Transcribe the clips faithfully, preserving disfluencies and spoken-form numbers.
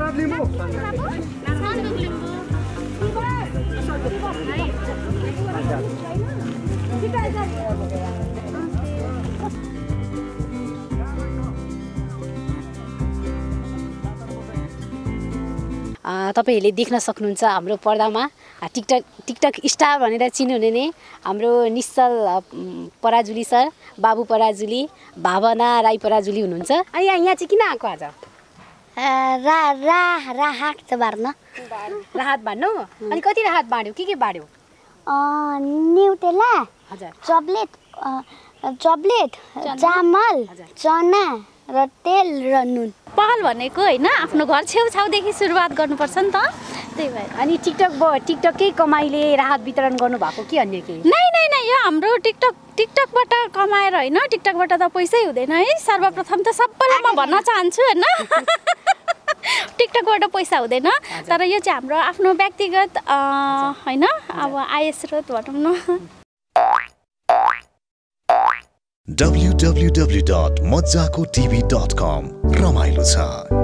तपाईहरुले देख्न सक्नुहुन्छ हाम्रो पर्दामा टिकटक टिकटक स्टार भनेर चिन्नुहुने नै हाम्रो निश्चल पराजुली सर, बाबु पराजुली, भावना राई पराजुली हुनुहुन्छ। अनि यहाँ यहाँ चाहिँ किन आएको आज? रा रा राहत बार्न। राहत बाड्नु? अनि कति राहत बाड्यो? के के बाड्यो? अ न्युटेला, हजुर, चकलेट, चकलेट, चामल, चना र तेल र नुन। पहल भनेको हैन आफ्नो घर छेउछाउदेखि सुरुवात गर्नुपर्छ नि त। त्यही भएर अनि टिकटक टिकटकै कमाइले राहत वितरण गर्नु भएको कि अन्य केही? नै नै नै यो हाम्रो टिकटक टिकटकबाट कमाएर हैन, टिकटकबाट त पैसै हुँदैन है। सर्वप्रथम त सबैलाई म भन्न चाहन्छु हैन टिकटकबाट पैसा हुँदैन, तर यो चाहिँ हाम्रो आफ्नो व्यक्तिगत हैन अब आय स्रोत भनौँ न। डब्ल्यू डब्ल्यू डब्ल्यू डट मज्जाको टिभी डट कम रमाइलो छ।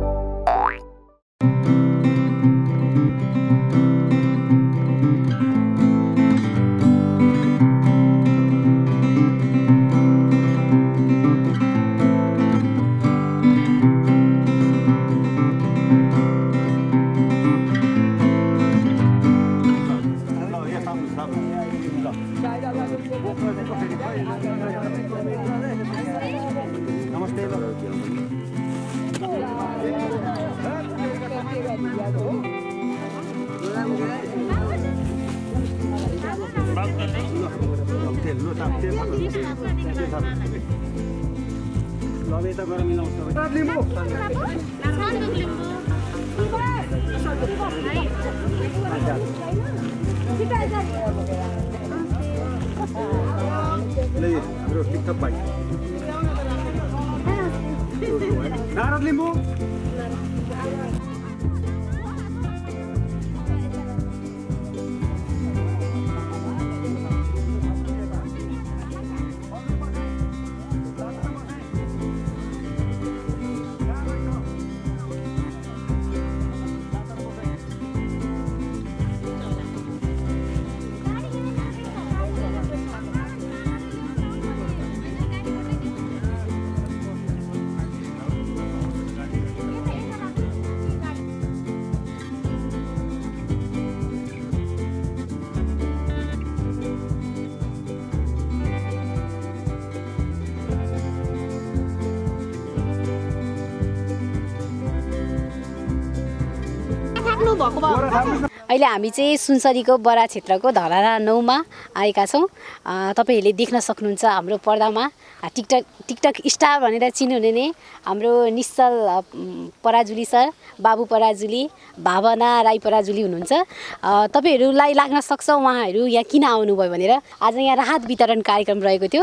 अहिले हामी चाहिँ सुनसरीको बरा क्षेत्रको धरारा नौ मा आएका छौँ। तपाईहरुले देख्न सक्नुहुन्छ हाम्रो पर्दामा टिकटक टिकटक स्टार भनेर चिन्नुहुने नै हाम्रो निश्चल पराजुली सर, बाबु पराजुली, भावना राई पराजुली हुनुहुन्छ। तपाईहरुलाई लाग्न सक्छ उहाँहरू यहाँ किन आउनुभयो भनेर। आज यहाँ राहत वितरण कार्यक्रम रहेको थियो।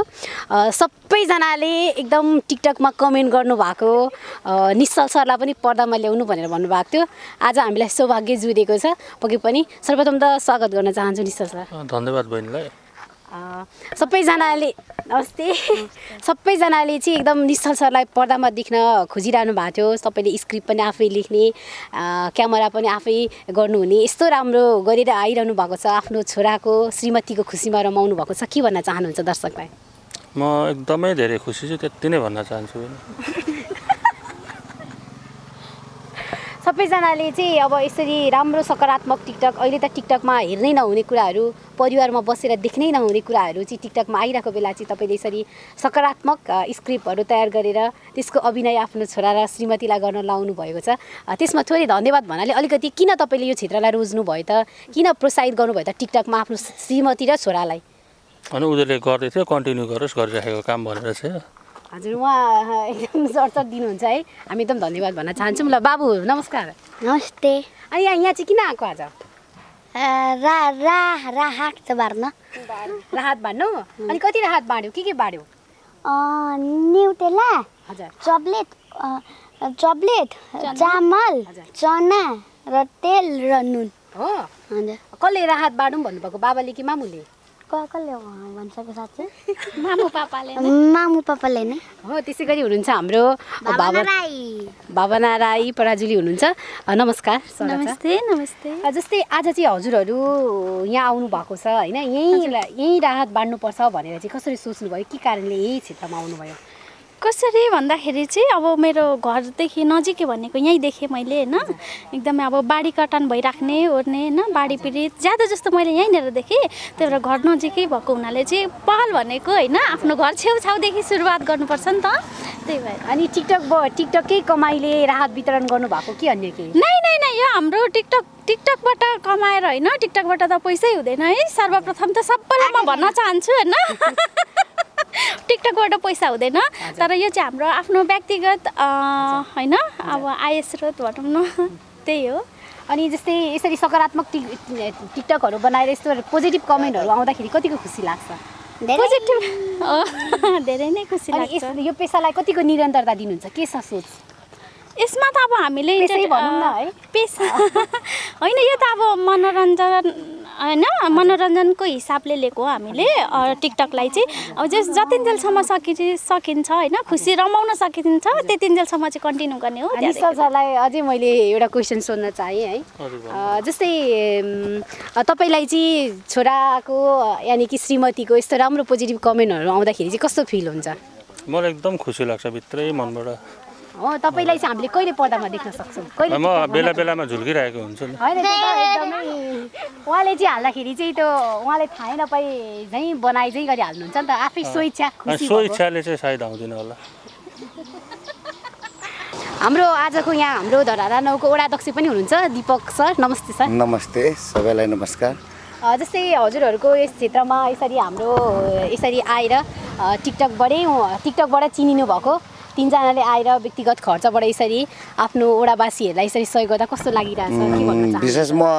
सबैजनाले एकदम टिकटकमा कमेन्ट गर्नुभएको, निश्चल सरलाई पनि पर्दामा ल्याउनु भनेर भन्नुभएको थियो। आज हामीलाई सौभाग्य जुरेको छ। पक्कै पनि सर्वप्रथम त स्वागत गर्न चाहन्छु निश्चल सर। धन्यवाद बहिनीलाई। सबैजनाले नमस्ते। सबैजनाले चाहिँ एकदम निश्चल सरलाई पर्दामा देख्न खोजिरहनु भएको थियो। सबैले स्क्रिप्ट पनि आफै लेख्ने, क्यामेरा पनि आफै गर्नुहुने, यस्तो राम्रो गरेर आइरहनु भएको छ। आफ्नो छोराको श्रीमतीको खुसीमा रमाउनु भएको छ। के भन्न चाहनुहुन्छ दर्शकलाई? म एकदमै धेरै खुसी छु, त्यति नै भन्न चाहन्छु। सबैजनाले चाहिँ अब यसरी राम्रो सकारात्मक टिकटक, अहिले त टिकटकमा हेर्नै नहुने कुराहरू, परिवारमा बसेर देख्नै नहुने कुराहरू चाहिँ टिकटकमा आइरहेको बेला चाहिँ तपाईँले यसरी सकारात्मक स्क्रिप्टहरू तयार गरेर त्यसको अभिनय आफ्नो छोरा र श्रीमतीलाई गर्न लाउनु भएको छ। त्यसमा थोरै धन्यवाद भन्नाले अलिकति किन तपाईँले यो क्षेत्रलाई रोज्नु भयो त? किन प्रोत्साहित गर्नुभयो त टिकटकमा आफ्नो श्रीमती र छोरालाई? अनि उनीहरूले गर्दै थियो, कन्टिन्यू गरोस्, गरिराखेको काम भनेर चाहिँ। हजुर, उहाँ एकदम चर्चा दिनुहुन्छ है, हामी एकदम धन्यवाद भन्न चाहन्छौँ। ल बाबु नमस्कार। नमस्ते। अनि यहाँ यहाँ चाहिँ किन आएको आज? रा रा राहत बार्न। राहत बाड्नु? अनि कति राहत बाड्यो? के के बाड्यो? अ न्युटेला, हजुर, चकलेट, चकलेट, चामल, चना र तेल र नुन। हो, हजुर। कसले राहत बाडौँ भन्नुभएको, बाबाले कि मामुले? कसले भन्छ साँच्चै मामु पापाले मामु पापाले नै हो। त्यसै गरी हुनुहुन्छ हाम्रो भावना राई भावना राई पराजुली हुनुहुन्छ। नमस्कार। नमस्ते नमस्ते। जस्तै आज चाहिँ हजुरहरू यहाँ आउनु भएको छ होइन, यहीँ यहीँ राहत बाँड्नुपर्छ भनेर चाहिँ कसरी सोच्नुभयो, के कारणले यही क्षेत्रमा आउनुभयो? कसरी भन्दाखेरि चाहिँ अब मेरो घरदेखि नजिकै भनेको यहीँ देखेँ मैले होइन, एकदमै अब बाढी कटान भइराख्ने ओर्ने होइन, बाढी पीडित ज्यादा जस्तो मैले यहीँनिर देखेँ। त्यही भएर घर नजिकै भएको हुनाले चाहिँ पहल भनेको होइन आफ्नो घर छेउछाउदेखि सुरुवात गर्नुपर्छ नि त, त्यही भएर। अनि टिकटक टिकटकै कमाइले राहत वितरण गर्नुभएको कि अन्य केही? नै नै नै यो हाम्रो टिकटक टिकटकबाट कमाएर होइन, टिकटकबाट त पैसै हुँदैन है। सर्वप्रथम त सबैलाई म भन्न चाहन्छु होइन टिकटकबाट पैसा हुँदैन, तर यो चाहिँ हाम्रो आफ्नो व्यक्तिगत होइन अब आय स्रोत भनौँ न, त्यही हो। अनि जस्तै यसरी सकारात्मक टिक टिकटकहरू बनाएर यस्तो पोजिटिभ कमेन्टहरू आउँदाखेरि कतिको खुसी लाग्छ? पोजिटिभ धेरै नै खुसी लाग्छ। यो पेसालाई कतिको निरन्तरता दिनुहुन्छ, के छ सोच यसमा? त अब हामीले भनौँ न है, पेसा होइन, यो त अब मनोरञ्जन होइन, मनोरञ्जनको हिसाबले लिएको हो हामीले टिकटकलाई चाहिँ। अब जस जतिन्जेलसम्म सकि सकिन्छ होइन, खुसी रमाउन सकिन्छ त्यतिन्जेलसम्म चाहिँ कन्टिन्यू गर्ने हो। निश्चल सरलाई अझै मैले एउटा क्वेसन सोध्न चाहेँ है। जस्तै तपाईँलाई चाहिँ छोराको यानि कि श्रीमतीको यस्तो राम्रो पोजिटिभ कमेन्टहरू आउँदाखेरि चाहिँ कस्तो फिल हुन्छ? मलाई एकदम खुसी लाग्छ भित्रै मनबाट। हो, तपाईँलाई चाहिँ हामीले कहिले पर्दामा देख्न सक्छौँ? कहिले? म बेला बेलामा झुल्किरहेको हुन्छु नि। होइन एकदमै उहाँले चाहिँ हाल्दाखेरि चाहिँ त्यो उहाँले थाहै नपाई झैँ बनाइ चाहिँ गरिहाल्नुहुन्छ नि त, आफै स्वेच्छा खुसी सो इच्छाले चाहिँ सायद आउँदिन होला। हाम्रो आजको यहाँ हाम्रो धरारा नौको वडा अध्यक्ष पनि हुनुहुन्छ दीपक सर। नमस्ते सर। नमस्ते सबैलाई नमस्कार। जस्तै हजुरहरूको यस क्षेत्रमा यसरी हाम्रो यसरी आएर टिकटकबाटै टिकटकबाट चिनिनु भएको तिनजनाले आएर व्यक्तिगत खर्चबाट यसरी आफ्नो ओडावासीहरूलाई यसरी सहयोग गर्दा कस्तो लागिरहेछ, के भन्न चाहनुहुन्छ? विशेष म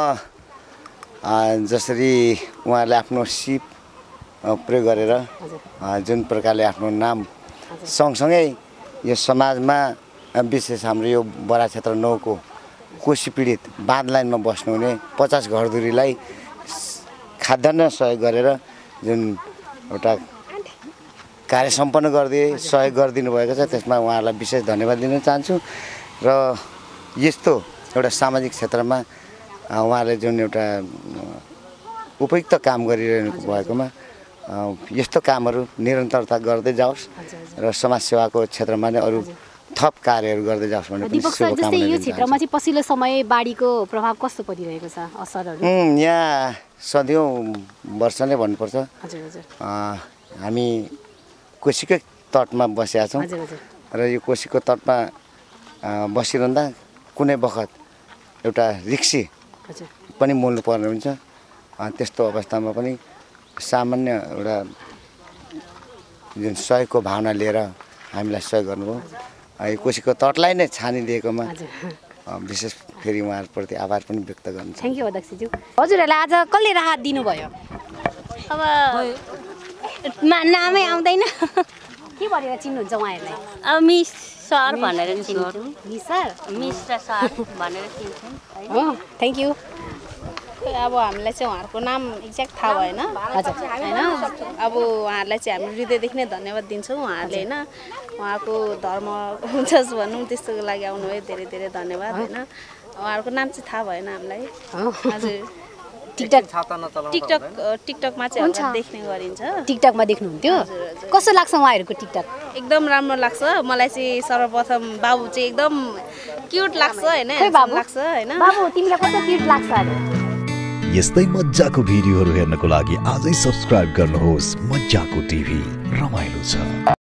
जसरी उहाँहरूले आफ्नो सिप प्रयोग गरेर जुन प्रकारले आफ्नो नाम सँगसँगै यो समाजमा विशेष हाम्रो यो बडा क्षेत्र नौको कोशी पीडित बाँध लाइनमा बस्नुहुने पचास घरधुरीलाई खाद्यान्न सहयोग गरेर जुन एउटा कार्य सम्पन्न गरिदिए सहयोग गरिदिनु भएको छ, त्यसमा उहाँहरूलाई विशेष धन्यवाद दिन चाहन्छु। र यस्तो एउटा सामाजिक क्षेत्रमा उहाँले जुन एउटा उपयुक्त काम गरिरहनु भएकोमा यस्तो कामहरू निरन्तरता गर्दै जाओस् र समाजसेवाको क्षेत्रमा नै अरू थप कार्यहरू गर्दै जाओस् भन्ने दीपक सर, जस्तै यो क्षेत्रमा चाहिँ पछिल्लो समय बाढीको प्रभाव कस्तो परिरहेको छ, असरहरू? यहाँ सधैँ वर्ष नै भन्नुपर्छ। हजुर हजुर। हामी कोशीकै तटमा बसेका छौँ र यो कोशीको तटमा बसिरहँदा कुनै बखत एउटा रिक्सी पनि मोल्नु पर्ने हुन्छ। त्यस्तो अवस्थामा पनि सामान्य एउटा जुन सहयोगको भावना लिएर हामीलाई सहयोग गर्नुभयो। यो कोशीको तटलाई नै छानिदिएकोमा विशेष फेरि उहाँहरूप्रति आभार पनि व्यक्त गर्नु। थ्याङ्क यू अध्यक्षज्यू। हजुरहरूलाई आज कसले राहत दिनुभयो? अब नामै आउँदैन, के भनेर चिन्नुहुन्छ उहाँहरूलाई? अब मिस सर भनेर चिन्छौँ। मिस सर, मिस र सर भनेर चिन्छौँ। हो, थ्याङ्क यू। अब हामीलाई चाहिँ उहाँहरूको नाम एक्ज्याक्ट थाहा भएन होइन, अब उहाँहरूलाई चाहिँ हामी हृदयदेखि नै धन्यवाद दिन्छौँ। उहाँहरूले होइन उहाँको धर्म जस भनौँ त्यस्तोको लागि आउनुभयो, धेरै धेरै धन्यवाद होइन। उहाँहरूको नाम चाहिँ थाहा भएन हामीलाई। हजुर, टिकटक टिकटक टिकटकमा चाहिँ देख्ने गरिन्छ। टिकटकमा देख्नुहुन्थ्यो? कस्तो लाग्छ उहाँहरूको टिकटक? एकदम राम्रो लाग्छ मलाई चाहिँ। सर्वप्रथम बाबु चाहिँ एकदम क्युट लाग्छ होइन, लाग्छ होइन। बाबु तिमीलाई कस्तो क्युट लाग्छ अरे? यस्तै मज्जाको भिडियोहरू हेर्नको लागि आजै सब्स्क्राइब गर्नुहोस् मज्जाको टिभी, रमाइलो छ।